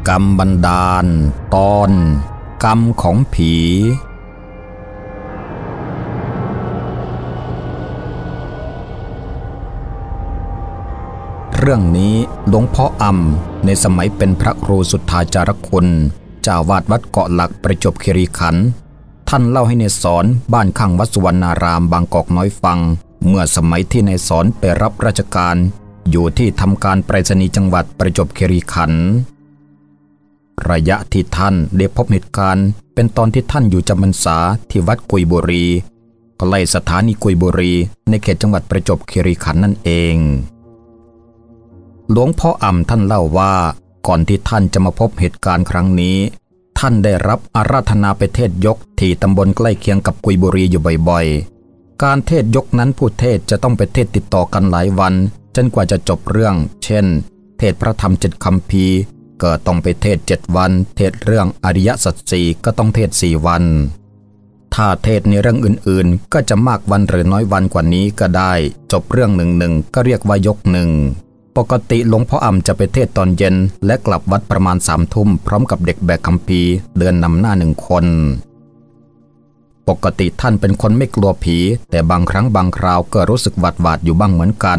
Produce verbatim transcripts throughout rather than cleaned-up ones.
กรรมบันดาลตอนกรรมของผีเรื่องนี้หลวงพ่ออำในสมัยเป็นพระครูสุทธาจารคุณเจ้าวาดวัดเกาะหลักประจวบคีรีขันธ์ท่านเล่าให้ในสอนบ้านข้างวัดสุวรรณารามบางกอกน้อยฟังเมื่อสมัยที่ในสอนไปรับราชการอยู่ที่ทำการไปรษณีย์จังหวัดประจวบคีรีขันธ์ระยะที่ท่านได้พบเหตุการณ์เป็นตอนที่ท่านอยู่จำพรรษาที่วัดกุยบุรีใกล้สถานีกุยบุรีในเขตจังหวัดประจวบคีรีขันธ์นั่นเองหลวงพ่ออ่ำท่านเล่าว่าก่อนที่ท่านจะมาพบเหตุการณ์ครั้งนี้ท่านได้รับอาราธนาไปเทศยกที่ตำบลใกล้เคียงกับกุยบุรีอยู่บ่อยๆการเทศยกนั้นผู้เทศจะต้องไปเทศติดต่อกันหลายวันจนกว่าจะจบเรื่องเช่นเทศพระธรรมเจ็ดคำพีก็ต้องไปเทศเจ็ดวันเทศเรื่องอริยสัจสี่ก็ต้องเทศสี่วันถ้าเทศในเรื่องอื่นๆก็จะมากวันหรือน้อยวันกว่านี้ก็ได้จบเรื่องหนึ่งหนึ่งก็เรียกว่ายกหนึ่งปกติหลวงพ่ออ่ำจะไปเทศตอนเย็นและกลับวัดประมาณสามทุ่มพร้อมกับเด็กแบกคัมภีร์เดินนำหน้าหนึ่งคนปกติท่านเป็นคนไม่กลัวผีแต่บางครั้งบางคราวก็รู้สึกหวาดหวาดอยู่บ้างเหมือนกัน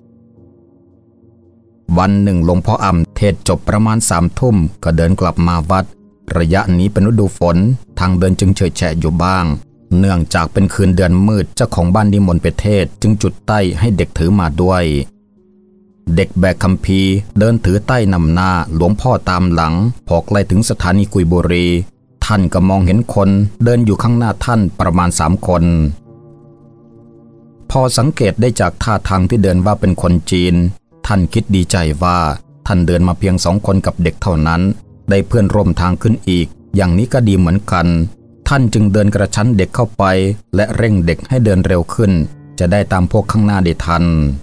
วันหนึ่งหลวงพ่ออ่ำเทศจบประมาณสามทุ่มก็เดินกลับมาวัดระยะนี้เป็นฤดูฝนทางเดินจึงเฉยแฉะอยู่บ้างเนื่องจากเป็นคืนเดือนมืดเจ้าของบ้านนิมนต์ไปเทศจึงจุดใต้ให้เด็กถือมาด้วยเด็กแบกคัมภีร์เดินถือใต้นำหน้าหลวงพ่อตามหลังพอใกล้ถึงสถานีกุยบุรีท่านก็มองเห็นคนเดินอยู่ข้างหน้าท่านประมาณสามคนพอสังเกตได้จากท่าทางที่เดินว่าเป็นคนจีนท่านคิดดีใจว่าท่านเดินมาเพียงสองคนกับเด็กเท่านั้นได้เพื่อนร่วมทางขึ้นอีกอย่างนี้ก็ดีเหมือนกันท่านจึงเดินกระชั้นเด็กเข้าไปและเร่งเด็กให้เดินเร็วขึ้นจะได้ตามพวกข้างหน้าได้ทัน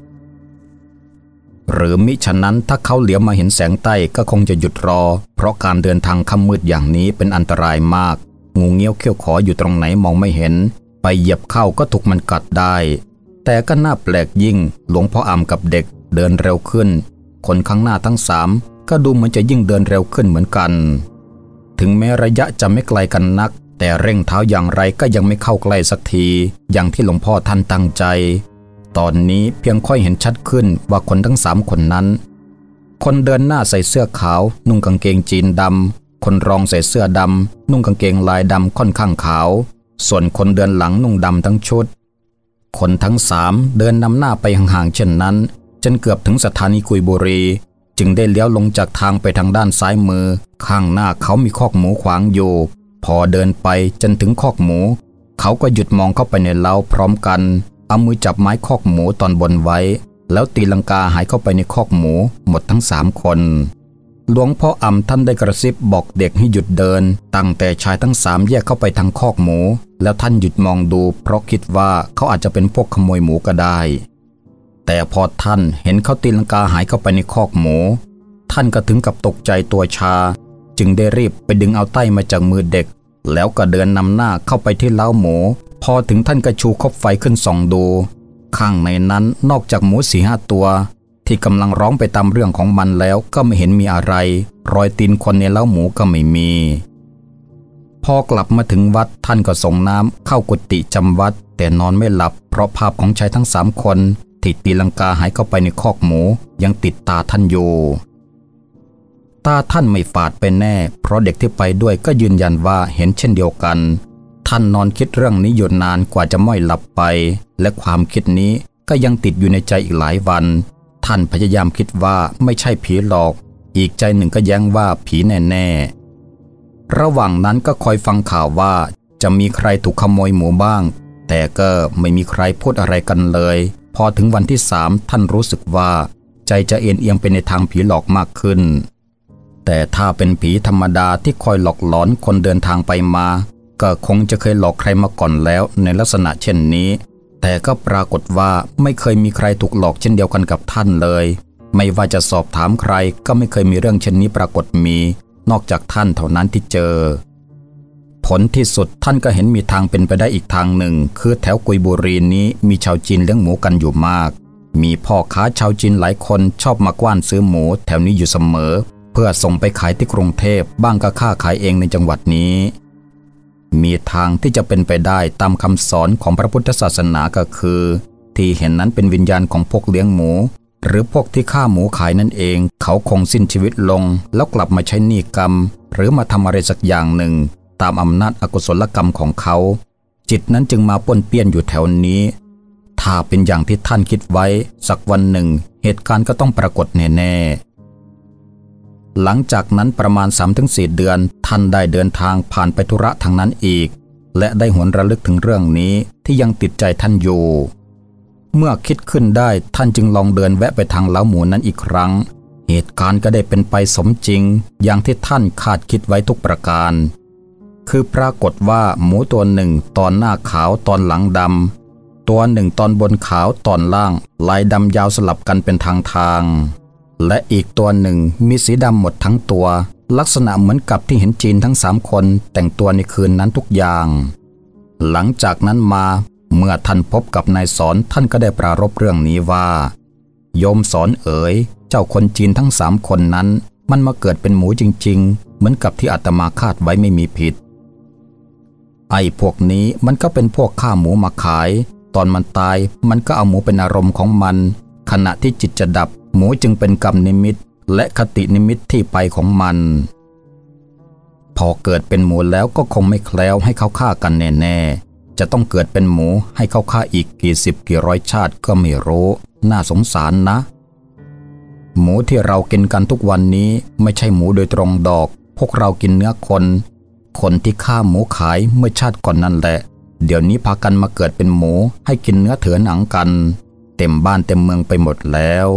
หรือมิฉะนั้นถ้าเขาเหลียวมาเห็นแสงใต้ก็คงจะหยุดรอเพราะการเดินทางค่ำมืดอย่างนี้เป็นอันตรายมากงูเงี้ยวเขี้ยวขออยู่ตรงไหนมองไม่เห็นไปเหยียบเข้าก็ถูกมันกัดได้แต่ก็น่าแปลกยิ่งหลวงพ่ออ่ำกับเด็กเดินเร็วขึ้นคนข้างหน้าทั้งสามก็ดูเหมือนจะยิ่งเดินเร็วขึ้นเหมือนกันถึงแม้ระยะจะไม่ไกลกันนักแต่เร่งเท้าอย่างไรก็ยังไม่เข้าใกล้สักทีอย่างที่หลวงพ่อท่านตั้งใจตอนนี้เพียงค่อยเห็นชัดขึ้นว่าคนทั้งสามคนนั้นคนเดินหน้าใส่เสื้อขาวนุ่งกางเกงจีนดำคนรองใส่เสื้อดำนุ่งกางเกงลายดำค่อนข้างขาวส่วนคนเดินหลังนุ่งดำทั้งชุดคนทั้งสามเดินนำหน้าไปห่างๆเช่นนั้นจนเกือบถึงสถานีกุยบุรีจึงได้เลี้ยวลงจากทางไปทางด้านซ้ายมือข้างหน้าเขามีคอกหมูขวางอยู่พอเดินไปจนถึงคอกหมูเขาก็หยุดมองเข้าไปในเล้าพร้อมกันเอามือจับไม้คอกหมูตอนบนไว้แล้วตีลังกาหายเข้าไปในคอกหมูหมดทั้งสามคนหลวงพ่ออ่ำท่านได้กระซิบบอกเด็กให้หยุดเดินตั้งแต่ชายทั้งสามแยกเข้าไปทางคอกหมูแล้วท่านหยุดมองดูเพราะคิดว่าเขาอาจจะเป็นพวกขโมยหมูก็ได้แต่พอท่านเห็นเขาตีลังกาหายเข้าไปในคอกหมูท่านก็ถึงกับตกใจตัวชาจึงได้รีบไปดึงเอาไต้มาจากมือเด็กแล้วก็เดินนำหน้าเข้าไปที่เล้าหมูพอถึงท่านก็ชูคบไฟขึ้นส่องดูข้างในนั้นนอกจากหมูสี่ห้าตัวที่กำลังร้องไปตามเรื่องของมันแล้วก็ไม่เห็นมีอะไรรอยตีนคนในเล้าหมูก็ไม่มีพอกลับมาถึงวัดท่านก็ส่งน้ำเข้ากุฏิจำวัดแต่นอนไม่หลับเพราะภาพของชายทั้งสามคนที่ตีลังกาหายเข้าไปในคอกหมูยังติดตาท่านอยู่ตาท่านไม่ฝาดไปแน่เพราะเด็กที่ไปด้วยก็ยืนยันว่าเห็นเช่นเดียวกันท่านนอนคิดเรื่องนี้อยู่นานกว่าจะม้อยหลับไปและความคิดนี้ก็ยังติดอยู่ในใจอีกหลายวันท่านพยายามคิดว่าไม่ใช่ผีหลอกอีกใจหนึ่งก็แย้งว่าผีแน่ๆระหว่างนั้นก็คอยฟังข่าวว่าจะมีใครถูกขโมยหมูบ้างแต่ก็ไม่มีใครพูดอะไรกันเลยพอถึงวันที่สามท่านรู้สึกว่าใจจะเอียงเอียงไปในทางผีหลอกมากขึ้นแต่ถ้าเป็นผีธรรมดาที่คอยหลอกหลอนคนเดินทางไปมาก็คงจะเคยหลอกใครมาก่อนแล้วในลักษณะเช่นนี้แต่ก็ปรากฏว่าไม่เคยมีใครถูกหลอกเช่นเดียวกันกับท่านเลยไม่ว่าจะสอบถามใครก็ไม่เคยมีเรื่องเช่นนี้ปรากฏมีนอกจากท่านเท่านั้นที่เจอผลที่สุดท่านก็เห็นมีทางเป็นไปได้อีกทางหนึ่งคือแถวกุยบุรีนี้มีชาวจีนเลี้ยงหมูกันอยู่มากมีพ่อค้าชาวจีนหลายคนชอบมากว้านซื้อหมูแถวนี้อยู่เสมอเพื่อส่งไปขายที่กรุงเทพบ้างก็ค้าขายเองในจังหวัดนี้มีทางที่จะเป็นไปได้ตามคำสอนของพระพุทธศาสนาก็คือที่เห็นนั้นเป็นวิญญาณของพวกเลี้ยงหมูหรือพวกที่ฆ่าหมูขายนั่นเองเขาคงสิ้นชีวิตลงแล้วกลับมาใช้หนี้กรรมหรือมาทำอะไรสักอย่างหนึ่งตามอำนาจอกุศลกรรมของเขาจิตนั้นจึงมาป้วนเปี้ยนอยู่แถวนี้ถ้าเป็นอย่างที่ท่านคิดไว้สักวันหนึ่งเหตุการณ์ก็ต้องปรากฏแน่ๆหลังจากนั้นประมาณ สามถึงสี่ เดือนท่านได้เดินทางผ่านไปธุระทางนั้นอีกและได้หวนระลึกถึงเรื่องนี้ที่ยังติดใจท่านอยู่เมื่อคิดขึ้นได้ท่านจึงลองเดินแวะไปทางเล้าหมูนั้นอีกครั้งเหตุการณ์ก็ได้เป็นไปสมจริงอย่างที่ท่านคาดคิดไว้ทุกประการคือปรากฏว่าหมูตัวหนึ่งตอนหน้าขาวตอนหลังดำตัวหนึ่งตอนบนขาวตอนล่างลายดำยาวสลับกันเป็นทางทางและอีกตัวหนึ่งมีสีดำหมดทั้งตัวลักษณะเหมือนกับที่เห็นจีนทั้งสามคนแต่งตัวในคืนนั้นทุกอย่างหลังจากนั้นมาเมื่อท่านพบกับนายสอนท่านก็ได้ปรารภเรื่องนี้ว่าโยมสอนเอ๋ยเจ้าคนจีนทั้งสามคนนั้นมันมาเกิดเป็นหมูจริงๆเหมือนกับที่อาตมาคาดไว้ไม่มีผิดไอ้พวกนี้มันก็เป็นพวกฆ่าหมูมาขายตอนมันตายมันก็เอาหมูเป็นอารมณ์ของมันขณะที่จิตจะดับหมูจึงเป็นกรรมนิมิตและคตินิมิตที่ไปของมันพอเกิดเป็นหมูแล้วก็คงไม่แคล้วให้เขาฆ่ากันแน่ๆจะต้องเกิดเป็นหมูให้เขาฆ่าอีกกี่สิบกี่ร้อยชาติก็ไม่รู้น่าสงสารนะหมูที่เรากินกันทุกวันนี้ไม่ใช่หมูโดยตรงดอกพวกเรากินเนื้อคนคนที่ฆ่าหมูขายเมื่อชาติก่อนนั่นแหละเดี๋ยวนี้พากันมาเกิดเป็นหมูให้กินเนื้อเถือหนังกันเต็มบ้านเต็มเมืองไปหมดแล้ว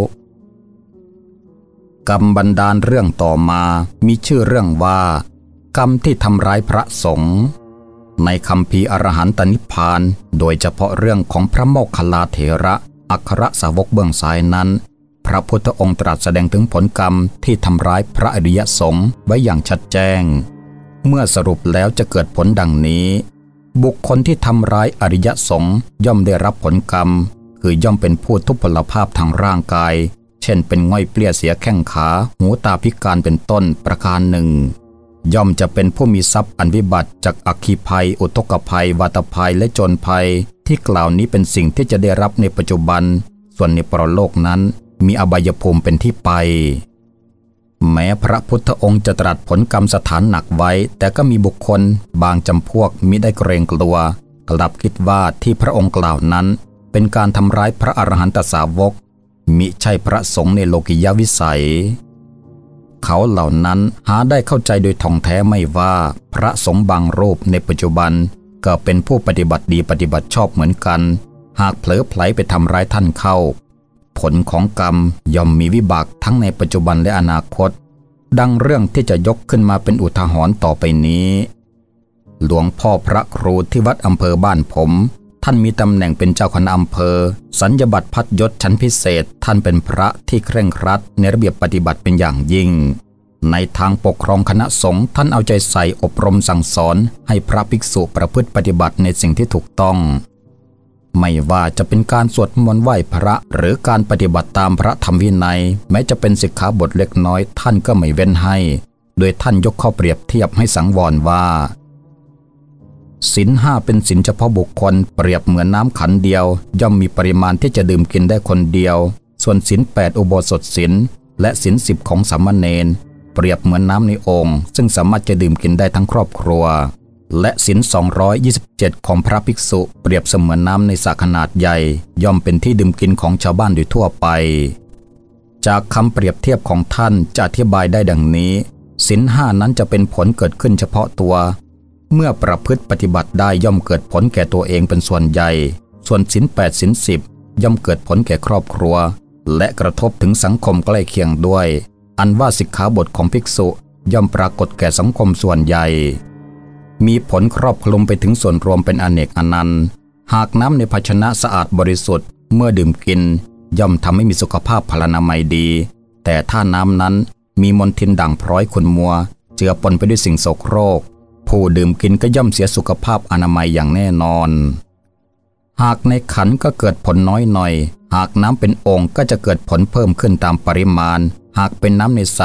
กรรมบันดาลเรื่องต่อมามีชื่อเรื่องว่ากรรมที่ทำร้ายพระสงฆ์ในคัมภีร์อรหันตนิพพานโดยเฉพาะเรื่องของพระโมคคัลลาเถระอัครสาวกเบื้องซ้ายนั้นพระพุทธองค์ตรัสแสดงถึงผลกรรมที่ทำร้ายพระอริยสงฆ์ไว้อย่างชัดแจ้งเมื่อสรุปแล้วจะเกิดผลดังนี้บุคคลที่ทำร้ายอริยสงฆ์ย่อมได้รับผลกรรมคือย่อมเป็นผู้ทุพพลภาพทางร่างกายเช่นเป็นง่อยเปลี้ยเสียแข้งขาหูตาพิการเป็นต้นประการหนึ่งย่อมจะเป็นผู้มีทรัพย์อันวิบัติจากอัคคีภัยอุทกภัยวาตภัยและโจรภัยที่กล่าวนี้เป็นสิ่งที่จะได้รับในปัจจุบันส่วนในปรโลกนั้นมีอบายภูมิเป็นที่ไปแม้พระพุทธองค์จะตรัสผลกรรมสถานหนักไว้แต่ก็มีบุคคลบางจำพวกมิได้เกรงกลัวกลับคิดว่าที่พระองค์กล่าวนั้นเป็นการทำร้ายพระอรหันตสาวกมิใช่พระสงฆ์ในโลกิยวิสัยเขาเหล่านั้นหาได้เข้าใจโดยท่องแท้ไม่ว่าพระสงฆ์บางรูปในปัจจุบันก็เป็นผู้ปฏิบัติดีปฏิบัติชอบเหมือนกันหากเผลอไผลไปทำร้ายท่านเข้าผลของกรรมย่อมมีวิบากทั้งในปัจจุบันและอนาคตดังเรื่องที่จะยกขึ้นมาเป็นอุทาหรณ์ต่อไปนี้หลวงพ่อพระครูที่วัดอำเภอบ้านผมท่านมีตำแหน่งเป็นเจ้าคณะอำเภอสัญญบัตรพัดยศชั้นพิเศษท่านเป็นพระที่เคร่งครัดในระเบียบปฏิบัติเป็นอย่างยิ่งในทางปกครองคณะสงฆ์ท่านเอาใจใส่อบรมสั่งสอนให้พระภิกษุประพฤติปฏิบัติในสิ่งที่ถูกต้องไม่ว่าจะเป็นการสวดมนต์ไหว้พระหรือการปฏิบัติตามพระธรรมวินัยแม้จะเป็นสิกขาบทเล็กน้อยท่านก็ไม่เว้นให้โดยท่านยกข้อเปรียบเทียบให้สังวรว่าศีลห้าเป็นศีลเฉพาะบุคคลเปรียบเหมือนน้ำขันเดียวย่อมมีปริมาณที่จะดื่มกินได้คนเดียวส่วนศีลแปดอุโบสถศีลและศีลสิบของสามเณรเปรียบเหมือนน้ำในโอ่งซึ่งสามารถจะดื่มกินได้ทั้งครอบครัวและศีลสองร้อยยี่สิบเจ็ดของพระภิกษุเปรียบเสมือนน้ำในสระขนาดใหญ่ย่อมเป็นที่ดื่มกินของชาวบ้านโดยทั่วไปจากคำเปรียบเทียบของท่านจะอธิบายได้ดังนี้ศีลห้านั้นจะเป็นผลเกิดขึ้นเฉพาะตัวเมื่อประพฤติปฏิบัติได้ย่อมเกิดผลแก่ตัวเองเป็นส่วนใหญ่ส่วนศีลแปดศีลสิบย่อมเกิดผลแก่ครอบครัวและกระทบถึงสังคมใกล้เคียงด้วยอันว่าสิกขาบทของภิกษุย่อมปรากฏแก่สังคมส่วนใหญ่มีผลครอบคลุมไปถึงส่วนรวมเป็นอเนกอนันต์หากน้ำในภาชนะสะอาดบริสุทธิ์เมื่อดื่มกินย่อมทำให้มีสุขภาพพลานามัยดีแต่ถ้าน้ำนั้นมีมลทินด่างพร้อยขุ่นมัวเจือปนไปด้วยสิ่งโสโครกผู้ดื่มกินก็ย่อมเสียสุขภาพอนามัยอย่างแน่นอนหากในขันก็เกิดผลน้อยหน่อยหากน้ำเป็นองค์ก็จะเกิดผลเพิ่มขึ้นตามปริมาณหากเป็นน้ำในสระ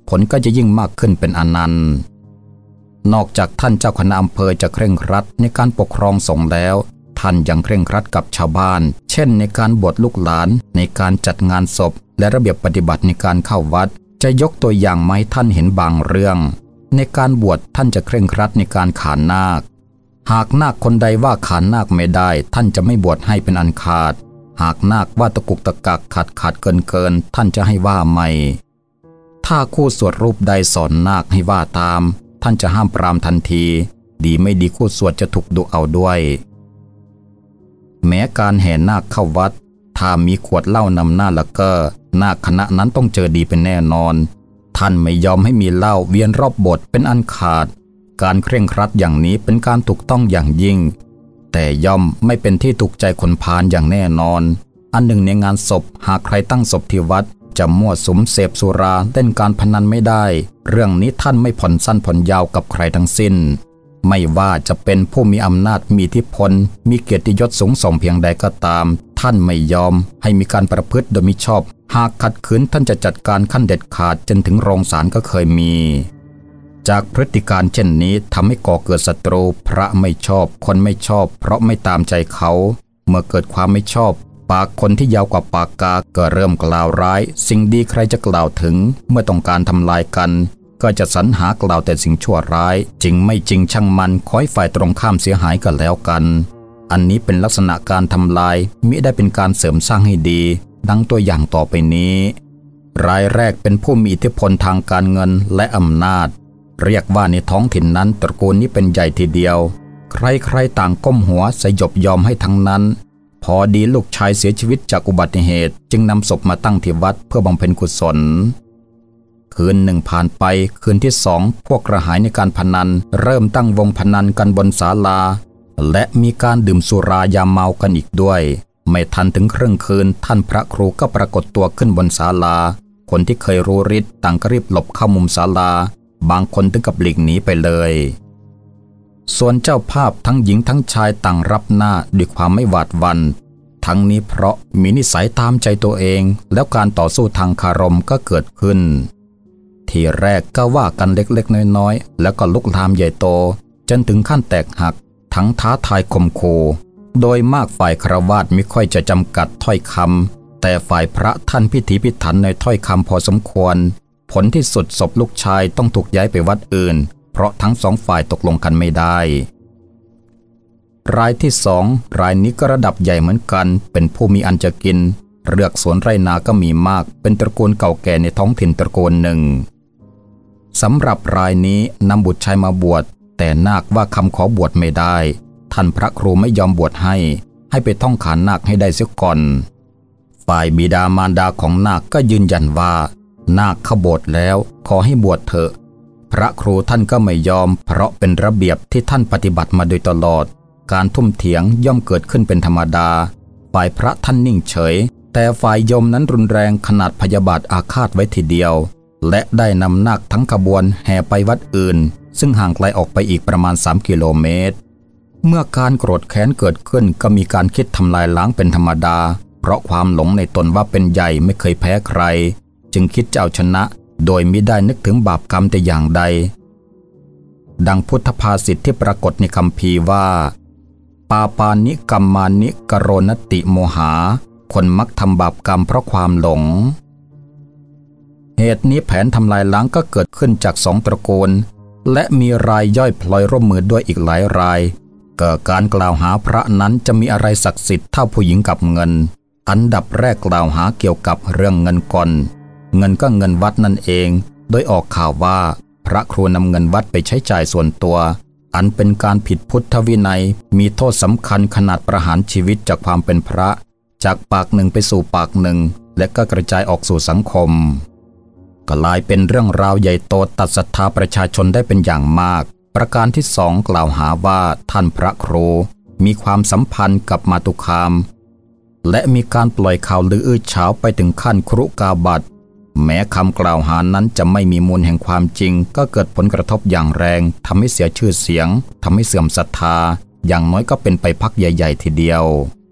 ผลก็จะยิ่งมากขึ้นเป็นอนันต์นอกจากท่านเจ้าคณะอำเภอจะเคร่งครัดในการปกครองสงฆ์แล้วท่านยังเคร่งครัดกับชาวบ้านเช่นในการบวชลูกหลานในการจัดงานศพและระเบียบปฏิบัติในการเข้าวัดจะยกตัวอย่างมาให้ท่านเห็นบางเรื่องในการบวชท่านจะเคร่งครัดในการขานนาคหากนาคคนใดว่าขานนาคไม่ได้ท่านจะไม่บวชให้เป็นอันขาดหากนาคว่าตะกุกตะกักขาดขาดเกินเกินท่านจะให้ว่าใหม่ถ้าคู่สวดรูปใดสอนนาคให้ว่าตามท่านจะห้ามปรามทันทีดีไม่ดีคู่สวดจะถูกดุเอาด้วยแม้การแห่นาคเข้าวัดถ้ามีขวดเหล้านำหน้าละก็นาคคณะนั้นต้องเจอดีเป็นแน่นอนท่านไม่ยอมให้มีเหล้าเวียนรอบโบสถ์เป็นอันขาดการเคร่งครัดอย่างนี้เป็นการถูกต้องอย่างยิ่งแต่ย่อมไม่เป็นที่ถูกใจคนพาลอย่างแน่นอนอันหนึ่งในงานศพหากใครตั้งศพที่วัดจะมั่วสุมเสพสุราเล่นการพนันไม่ได้เรื่องนี้ท่านไม่ผ่อนสั้นผ่อนยาวกับใครทั้งสิ้นไม่ว่าจะเป็นผู้มีอำนาจมีอิทธิพลมีเกียรติยศสูงส่งเพียงใดก็ตามท่านไม่ยอมให้มีการประพฤติโดยมิชอบหากขัดขืนท่านจะจัดการขั้นเด็ดขาดจนถึงโรงศาลก็เคยมีจากพฤติการเช่นนี้ทำให้ก่อเกิดศัตรูพระไม่ชอบคนไม่ชอบเพราะไม่ตามใจเขาเมื่อเกิดความไม่ชอบปากคนที่ยาวกว่าปากกาก็เริ่มกล่าวร้ายสิ่งดีใครจะกล่าวถึงเมื่อต้องการทำลายกันก็จะสรรหากล่าวแต่สิ่งชั่วร้ายจริงไม่จริงช่างมันขอให้ฝ่ายตรงข้ามเสียหายกันแล้วกันอันนี้เป็นลักษณะการทำลายมิได้เป็นการเสริมสร้างให้ดีดังตัวอย่างต่อไปนี้รายแรกเป็นผู้มีอิทธิพลทางการเงินและอำนาจเรียกว่าในท้องถิ่นนั้นตระกูลนี้เป็นใหญ่ทีเดียวใครๆต่างก้มหัวสยบยอมให้ทั้งนั้นพอดีลูกชายเสียชีวิตจากอุบัติเหตุจึงนำศพมาตั้งที่วัดเพื่อบำเพ็ญกุศลคืนหนึ่งผ่านไปคืนที่สองพวกกระหายในการพนันเริ่มตั้งวงพนันกันบนศาลาและมีการดื่มสุรายาเมากันอีกด้วยไม่ทันถึงครึ่งคืนท่านพระครูก็ปรากฏตัวขึ้นบนศาลาคนที่เคยรู้ฤทธิ์ต่างก็รีบหลบเข้ามุมศาลาบางคนถึงกับหลีกหนีไปเลยส่วนเจ้าภาพทั้งหญิงทั้งชายต่างรับหน้าด้วยความไม่หวาดหวั่นทั้งนี้เพราะมีนิสัยตามใจตัวเองแล้วการต่อสู้ทางคารมก็เกิดขึ้นทีแรกก็ว่ากันเล็กๆน้อยๆแล้วก็ลุกลามใหญ่โตจนถึงขั้นแตกหักทั้งท้าทายข่มขู่โดยมากฝ่ายฆราวาสไม่ค่อยจะจำกัดถ้อยคำแต่ฝ่ายพระท่านพิถีพิถันในถ้อยคำพอสมควรผลที่สุดศพลูกชายต้องถูกย้ายไปวัดอื่นเพราะทั้งสองฝ่ายตกลงกันไม่ได้รายที่สองรายนี้ก็ระดับใหญ่เหมือนกันเป็นผู้มีอันจะกินเลือกสวนไร่นาก็มีมากเป็นตระกูลเก่าแก่ในท้องถิ่นตระกูลหนึ่งสำหรับรายนี้นำบุตรชายมาบวชแต่นาคว่าคำขอบวชไม่ได้ท่านพระครูไม่ยอมบวชให้ให้ไปท่องขานนาคให้ได้เสียก่อนฝ่ายบิดามารดาของนาคก็ยืนยันว่านาคเข้าโบสถ์แล้วขอให้บวชเถอะพระครูท่านก็ไม่ยอมเพราะเป็นระเบียบที่ท่านปฏิบัติมาโดยตลอดการทุ่มเถียงย่อมเกิดขึ้นเป็นธรรมดาฝ่ายพระท่านนิ่งเฉยแต่ฝ่ายโยมนั้นรุนแรงขนาดพยาบาทอาฆาตไว้ทีเดียวและได้นำนาคทั้งขบวนแห่ไปวัดอื่นซึ่งห่างไกลออกไปอีกประมาณสามกิโลเมตรเมื่อการโกรธแค้นเกิดขึ้นก็มีการคิดทำลายล้างเป็นธรรมดาเพราะความหลงในตนว่าเป็นใหญ่ไม่เคยแพ้ใครจึงคิดจะเอาชนะโดยมิได้นึกถึงบาปกรรมแต่อย่างใดดังพุทธภาษิตที่ปรากฏในคัมภีร์ว่าปาปานิกัมมานิกโรนติโมหาคนมักทำบาปกรรมเพราะความหลงเหตุนี้แผนทำลายล้างก็เกิดขึ้นจากสองตระกูลและมีรายย่อยพลอยร่วมมือด้วยอีกหลายรายเกิดการกล่าวหาพระนั้นจะมีอะไรศักดิ์สิทธิ์เท่าผู้หญิงกับเงินอันดับแรกกล่าวหาเกี่ยวกับเรื่องเงินก่อนเงินก็เงินวัดนั่นเองโดยออกข่าวว่าพระครูนำเงินวัดไปใช้จ่ายส่วนตัวอันเป็นการผิดพุทธวินัยมีโทษสำคัญขนาดประหารชีวิตจากความเป็นพระจากปากหนึ่งไปสู่ปากหนึ่งและก็กระจายออกสู่สังคมกลายเป็นเรื่องราวใหญ่โตตัดศรัทธาประชาชนได้เป็นอย่างมากประการที่สองกล่าวหาว่าท่านพระครูมีความสัมพันธ์กับมาตุคามและมีการปล่อยข่าวลืออื้อฉาวไปถึงขั้นครุกาบัตแม้คำกล่าวหานั้นจะไม่มีมูลแห่งความจริงก็เกิดผลกระทบอย่างแรงทำให้เสียชื่อเสียงทำให้เสื่อมศรัทธาอย่างน้อยก็เป็นไปพักใหญ่ๆทีเดียว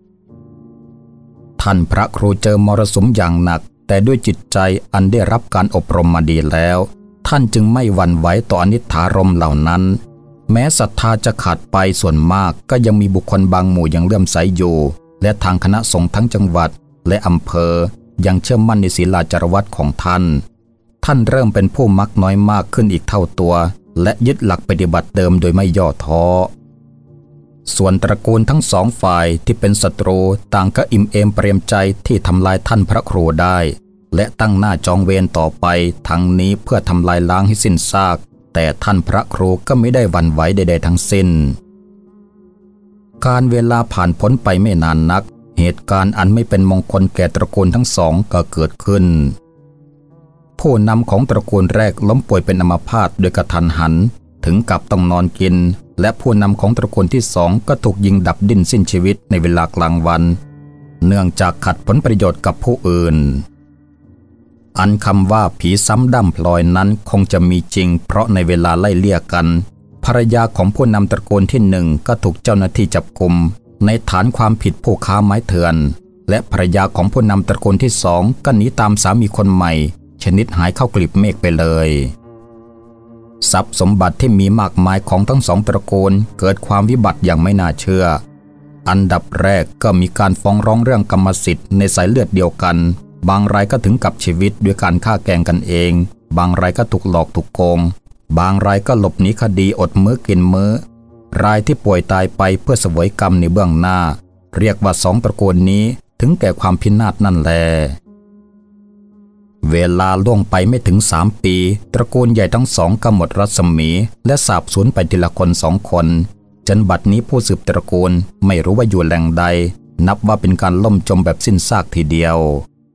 ท่านพระครูเจอมรสุมอย่างหนักแต่ด้วยจิตใจอันได้รับการอบรมมาดีแล้วท่านจึงไม่หวั่นไหวต่ออนิจฐารมณ์เหล่านั้นแม้ศรัทธาจะขาดไปส่วนมากก็ยังมีบุคคลบางหมู่ยังเลื่อมใสอยู่และทางคณะสงฆ์ทั้งจังหวัดและอำเภอยังเชื่อมั่นในศีลาจารวัตรของท่านท่านเริ่มเป็นผู้มักน้อยมากขึ้นอีกเท่าตัวและยึดหลักปฏิบัติเดิมโดยไม่ย่อท้อส่วนตระกูลทั้งสองฝ่ายที่เป็นศัตรูต่างก็อิ่มเอมเปรียมใจที่ทำลายท่านพระครูได้และตั้งหน้าจองเวรต่อไปทั้งนี้เพื่อทำลายล้างให้สิ้นซากแต่ท่านพระครูก็ไม่ได้หวั่นไหวใดๆทั้งสิ้นการเวลาผ่านพ้นไปไม่นานนักเหตุการณ์อันไม่เป็นมงคลแก่ตระกูลทั้งสองก็เกิดขึ้นผู้นำของตระกูลแรกล้มป่วยเป็นอัมพาตโดยกระทันหันถึงกับต้องนอนกินและผู้นำของตระกูลที่สองก็ถูกยิงดับดิ้นสิ้นชีวิตในเวลากลางวันเนื่องจากขัดผลประโยชน์กับผู้อื่นอันคำว่าผีซ้ำดั้มพลอยนั้นคงจะมีจริงเพราะในเวลาไล่เลี่ยกันภรรยาของผู้นำตระกูลที่หนึ่งก็ถูกเจ้าหน้าที่จับกุมในฐานความผิดผู้ค้าไม้เถื่อนและภรรยาของผู้นำตระกูลที่สองก็หนีตามสามีคนใหม่ชนิดหายเข้ากลีบเมฆไปเลยทรัพย์สมบัติที่มีมากมายของทั้งสองตระกูลเกิดความวิบัติอย่างไม่น่าเชื่ออันดับแรกก็มีการฟ้องร้องเรื่องกรรมสิทธิ์ในสายเลือดเดียวกันบางรายก็ถึงกับชีวิตด้วยการฆ่าแกล้งกันเองบางรายก็ถูกหลอกถูกโกงบางรายก็หลบหนีคดีอดมื้อกินมื้อรายที่ป่วยตายไปเพื่อเสวยกรรมในเบื้องหน้าเรียกว่าสองตระกูลนี้ถึงแก่ความพินาศนั่นแลเวลาล่วงไปไม่ถึงสามปีตระกูลใหญ่ทั้งสองก็หมดรัศมีและสาบสูญไปทีละคนสองคนจนบัดนี้ผู้สืบตระกูลไม่รู้ว่าอยู่แหล่งใดนับว่าเป็นการล่มจมแบบสิ้นซากทีเดียว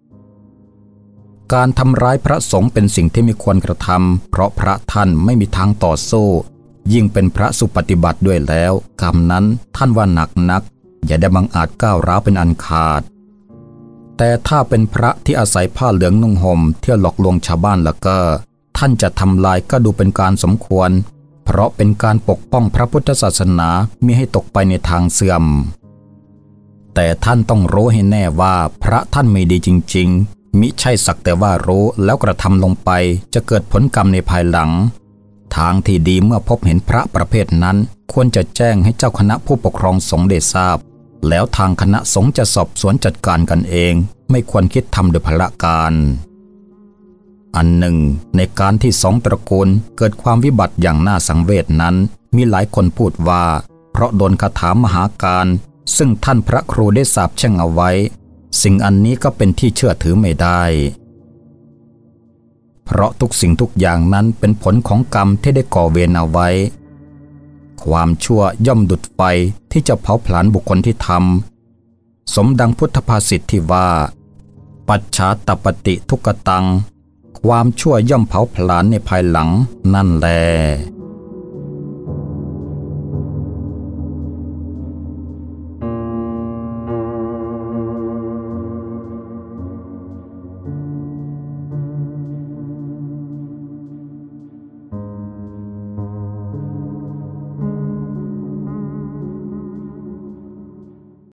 การทำร้ายพระสงฆ์เป็นสิ่งที่ไม่ควรกระทำเพราะพระท่านไม่มีทางต่อสู้ยิ่งเป็นพระสุปฏิบัติด้วยแล้วกรรมนั้นท่านว่าหนักนักอย่าได้บังอาจก้าวร้าวเป็นอันขาดแต่ถ้าเป็นพระที่อาศัยผ้าเหลืองนุ่งห่มเที่ยวหลอกลวงชาวบ้านแล้วก็ท่านจะทำลายก็ดูเป็นการสมควรเพราะเป็นการปกป้องพระพุทธศาสนามิให้ตกไปในทางเสื่อมแต่ท่านต้องรู้ให้แน่ว่าพระท่านไม่ดีจริงๆมิใช่สักแต่ว่ารู้แล้วกระทำลงไปจะเกิดผลกรรมในภายหลังทางที่ดีเมื่อพบเห็นพระประเภทนั้นควรจะแจ้งให้เจ้าคณะผู้ปกครองสงฆ์ได้ทราบแล้วทางคณะสงฆ์จะสอบสวนจัดการกันเองไม่ควรคิดทำโดยพละการอันหนึ่งในการที่สองตระกูลเกิดความวิบัติอย่างน่าสังเวชนั้นมีหลายคนพูดว่าเพราะโดนคาถามหาการซึ่งท่านพระครูได้สาปแช่งเอาไว้สิ่งอันนี้ก็เป็นที่เชื่อถือไม่ได้เพราะทุกสิ่งทุกอย่างนั้นเป็นผลของกรรมที่ได้ก่อเวรเอาไว้ความชั่วย่อมดุจไฟที่จะเผาผลาญบุคคลที่ทำสมดังพุทธภาษิตที่ว่าปัจฉาตปฏิทุกตังความชั่วย่อมเผาผลาญในภายหลังนั่นแล